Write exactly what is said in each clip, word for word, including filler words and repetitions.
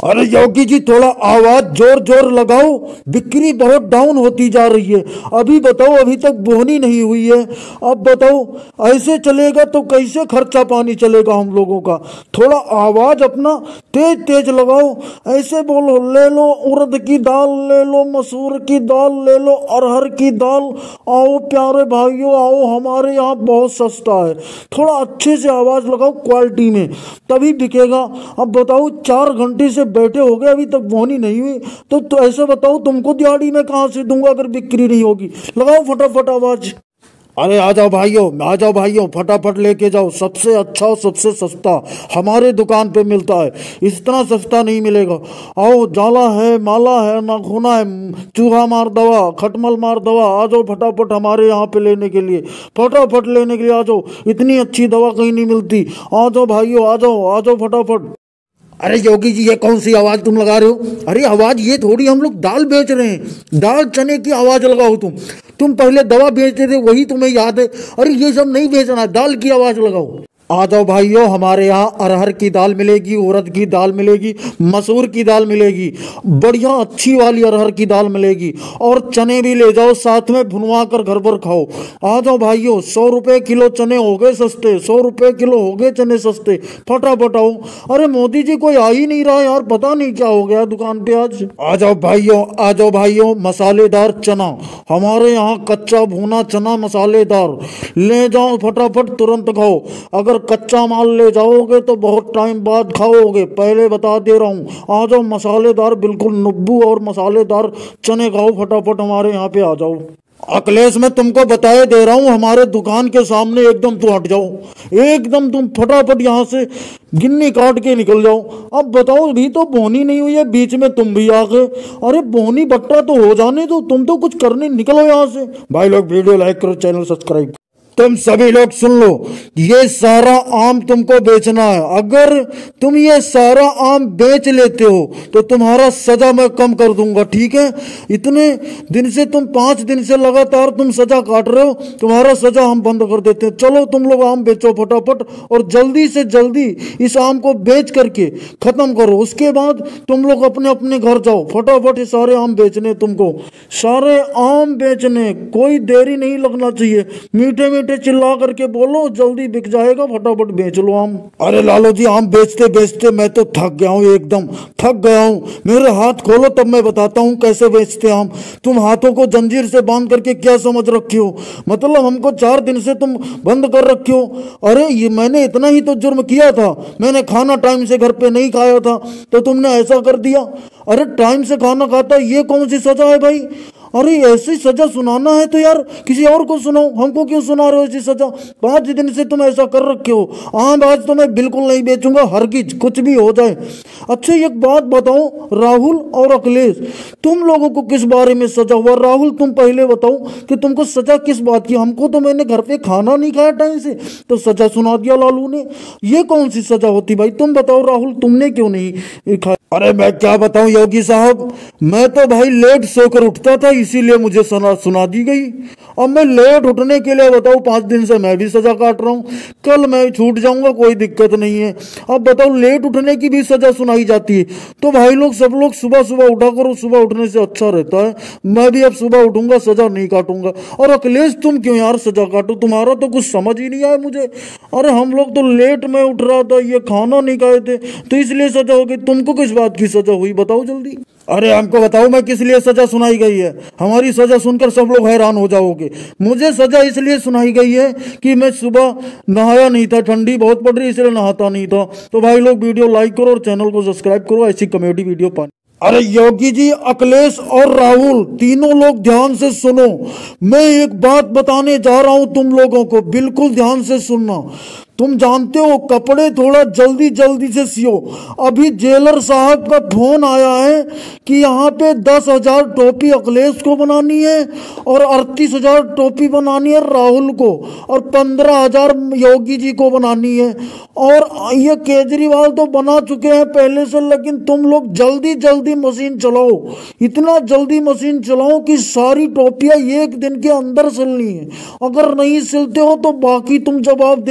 अरे योगी जी थोड़ा आवाज जोर जोर लगाओ, बिक्री बहुत डाउन होती जा रही है। अभी बताओ, अभी तक बोहनी नहीं हुई है। अब बताओ, ऐसे चलेगा तो कैसे खर्चा पानी चलेगा हम लोगों का। थोड़ा आवाज अपना तेज तेज लगाओ। ऐसे बोलो, ले लो उड़द की दाल, ले लो मसूर की दाल, ले लो अरहर की दाल। आओ प्यारे भाइयों, आओ, हमारे यहाँ बहुत सस्ता है। थोड़ा अच्छे से आवाज लगाओ, क्वालिटी में, तभी बिकेगा। अब बताओ, चार घंटे से बैठे हो गए, अभी तक बोनी नहीं हुई, तो, तो ऐसे बताओ तुमको दिहाड़ी में कहाँ से दूंगा अगर बिक्री नहीं होगी। लगाओ फटाफट आवाज। अरे आ जाओ भाइयों, आ जाओ भाइयों, फटाफट लेके जाओ। सबसे अच्छा और सबसे सस्ता हमारे दुकान पे मिलता है, इतना सस्ता नहीं मिलेगा। आओ, जाला है, माला है, नाखूना है, चूहा मार दवा, खटमल मार दवा। आ जाओ फटाफट हमारे यहाँ पे लेने के लिए, फटाफट लेने के लिए आ जाओ। इतनी अच्छी दवा कहीं नहीं मिलती। आ जाओ भाइयों, आ जाओ, आ जाओ फटाफट। अरे योगी जी, ये कौन सी आवाज तुम लगा रहे हो? अरे आवाज ये थोड़ी, हम लोग दाल बेच रहे हैं, दाल चने की आवाज लगाओ तुम। तुम पहले दवा बेचते थे, वही तुम्हें याद है। अरे ये सब नहीं बेचना, दाल की आवाज लगाओ। आ जाओ भाइयों, हमारे यहाँ अरहर की दाल मिलेगी, उड़द की दाल मिलेगी, मसूर की दाल मिलेगी, बढ़िया अच्छी वाली अरहर की दाल मिलेगी, और चने भी ले जाओ साथ में, भुनवा कर घर पर खाओ। आ जाओ भाइयों, सौ रुपए किलो चने हो गए सस्ते, सौ रुपए किलो हो गए चने सस्ते, फटाफट आओ। अरे मोदी जी कोई आ ही नहीं रहा यार, पता नहीं क्या हो गया दुकान पे आज। आ जाओ भाइयों, आ जाओ भाइयों, मसालेदार चना हमारे यहाँ, कच्चा भुना चना मसालेदार, ले जाओ फटाफट, तुरंत खाओ। अगर कच्चा माल ले जाओगे तो बहुत टाइम बाद खाओगे, पहले बता दे रहा हूँ। आ जाओ, मसालेदार बिल्कुल नुब्बू और मसालेदार चने खाओ, फटाफट हमारे यहाँ पे आ जाओ। अखिलेश, मैं तुमको बताए दे रहा हूँ, हमारे दुकान के सामने एकदम तू हट जाओ, एकदम तुम फटाफट यहाँ से गिन्नी काट के निकल जाओ। अब बताओ, भी तो बोनी नहीं हुई है, बीच में तुम भी आ गए। अरे बोनी बट्टा तो हो जाने दो, तुम तो कुछ करने निकलो यहाँ से। भाई लोग वीडियो लाइक करो, चैनल सब्सक्राइब। तुम सभी लोग सुन लो, ये सारा आम तुमको बेचना है। अगर तुम ये सारा आम बेच लेते हो तो तुम्हारा सजा मैं कम कर दूंगा, ठीक है? इतने दिन से तुम, पांच दिन से लगातार तुम सजा काट रहे हो, तुम्हारा सजा हम बंद कर देते हैं। चलो तुम लोग आम बेचो फटाफट, और जल्दी से जल्दी इस आम को बेच करके खत्म करो। उसके बाद तुम लोग अपने अपने घर जाओ, फटाफट ये सारे आम बेचने, तुमको सारे आम बेचने, कोई देरी नहीं लगना चाहिए। मीठे मीठे चिल्ला करके बोलो, जल्दी बिक जाएगा, फटाफट बेच लो आम। अरे लालो जी, आम बेचते बेचते मैं तो थक गया हूँ, एकदम थक गया हूँ। मेरे हाथ खोलो तब मैं बताता हूँ कैसे बेचते आम। तुम हाथों को जंजीर से बांध करके क्या समझ रखे हो? मतलब हमको चार दिन से तुम बंद कर रखे हो। अरे ये मैंने इतना ही तो जुर्म किया था, मैंने खाना टाइम से घर पे नहीं खाया था, तो तुमने ऐसा कर दिया। अरे टाइम से खाना खाता, ये कौन सी सजा है भाई? अरे ऐसी सजा सुनाना है तो यार किसी और को सुनाओ, हमको क्यों सुना रहे हो ऐसी सजा? पांच दिन से तुम ऐसा कर रखे हो। आम आज तो मैं बिल्कुल नहीं बेचूंगा, हरगिज, कुछ भी हो जाए। अच्छा एक बात बताओ, राहुल और अखिलेश, तुम लोगों को किस बारे में सजा हुआ? राहुल तुम पहले बताओ कि तुमको सजा किस बात की? हमको तो मैंने घर पे खाना नहीं खाया टाइम से, तो सजा सुना दिया लालू ने। ये कौन सी सजा होती भाई? तुम बताओ राहुल, तुमने क्यों नहीं खाया? अरे मैं क्या बताऊं योगी साहब, मैं तो भाई लेट सोकर उठता था, इसीलिए मुझे सुना सुना दी गई। अब मैं लेट उठने के लिए बताओ पांच दिन से मैं भी सजा काट रहा हूँ। कल मैं छूट जाऊंगा, कोई दिक्कत नहीं है। अब बताओ, लेट उठने की भी सजा सुनाई जाती है। तो भाई लोग, सब लोग सुबह सुबह उठा करो, सुबह उठने से अच्छा रहता है। मैं भी अब सुबह उठूंगा, सजा नहीं काटूंगा। और अखिलेश तुम क्यों यार सजा काटो? तुम्हारा तो कुछ समझ ही नहीं आया मुझे। अरे हम लोग तो लेट में उठ रहा था, ये खाना नहीं खाए थे, तो इसलिए सजा हो गई। तुमको किस बात की सजा हुई, बताओ जल्दी। अरे हमको बताओ, मैं किस लिए सजा सुनाई गई है? हमारी सजा सुनकर सब लोग हैरान हो जाओगे। मुझे सजा इसलिए सुनाई गई है कि मैं सुबह नहाया नहीं था, ठंडी बहुत पड़ रही, इसलिए नहाता नहीं था। तो भाई लोग वीडियो लाइक करो और चैनल को सब्सक्राइब करो, ऐसी कॉमेडी वीडियो पाने। अरे योगी जी, अखिलेश और राहुल, तीनों लोग ध्यान से सुनो। मैं एक बात बताने जा रहा हूं तुम लोगों को, बिल्कुल ध्यान से सुनना। तुम जानते हो, कपड़े थोड़ा जल्दी जल्दी से सियो। अभी जेलर साहब का फोन आया है कि यहाँ पे दस हजार टोपी अखिलेश को बनानी है और अड़तीस हजार टोपी बनानी है राहुल को, और पंद्रह हजार योगी जी को बनानी है। और ये केजरीवाल तो बना चुके हैं पहले से, लेकिन तुम लोग जल्दी जल्दी मशीन चलाओ, इतना जल्दी मशीन चलाओ कि सारी टोपियां एक दिन के अंदर सिलनी है। अगर नहीं सिलते हो तो बाकी तुम जवाब देना,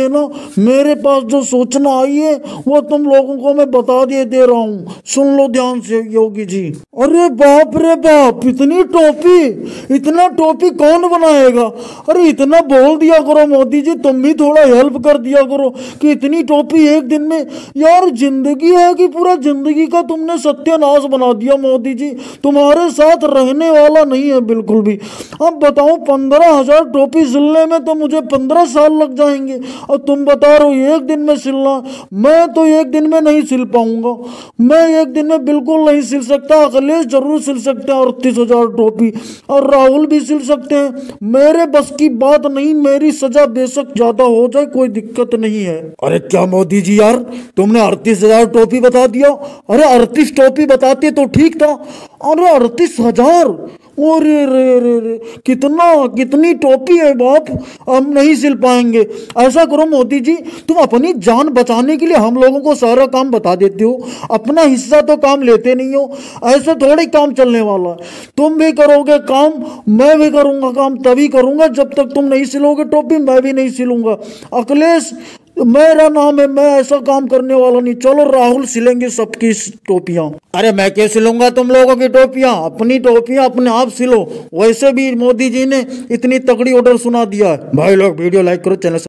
मेरे पास जो सूचना आई है वो तुम लोगों को मैं बता दे दे रहा हूँ, सुन लो ध्यान से योगी जी। अरे बाप रे बाप, इतनी टोपी, इतना टोपी कौन बनाएगा? अरे इतना बोल दिया करो मोदी जी, तुम भी थोड़ा हेल्प कर दिया करो कि इतनी टोपी एक दिन में। यार जिंदगी है कि पूरा जिंदगी का तुमने सत्यानाश बना दिया मोदी जी, तुम्हारे साथ रहने वाला नहीं है बिल्कुल भी। अब बताओ पंद्रह हजार टोपी सिलने में तो मुझे पंद्रह साल लग जाएंगे और तुम बता रहे हो एक दिन में सिलना। मैं तो एक दिन में नहीं सिल पाऊंगा, मैं एक दिन में बिल्कुल नहीं सिल सकता। अखिलेश जरूर सिल सकते हैं अड़तीस हजार टोपी, और राहुल भी सिल सकते हैं। मेरे बस की बात नहीं, मेरी सजा बेशक ज्यादा हो जाए कोई दिक्कत नहीं है। अरे क्या मोदी जी यार, तुमने अड़तीस हजार टोपी बता दिया। अरे अड़तीस टोपी बताते तो ठीक था, अरे अड़तीस हजार, अरे रे रे रे, कितना कितनी टोपी है बाप, हम नहीं सिल पाएंगे। ऐसा करो मोदी जी, तुम अपनी जान बचाने के लिए हम लोगों को सारा काम बता देते हो, अपना हिस्सा तो काम लेते नहीं हो। ऐसे थोड़ी काम चलने वाला है। तुम भी करोगे काम, मैं भी करूंगा काम, तभी करूंगा जब तक तुम नहीं सिलोगे टोपी, मैं भी नहीं सिलूंगा। अखिलेश मेरा नाम है, मैं ऐसा काम करने वाला नहीं। चलो राहुल सिलेंगे सबकी टोपियां। अरे मैं क्यों सिलूंगा तुम लोगों की टोपियां? अपनी टोपियां अपने आप सिलो। वैसे भी मोदी जी ने इतनी तगड़ी ऑर्डर सुना दिया है। भाई लोग वीडियो लाइक करो, चैनल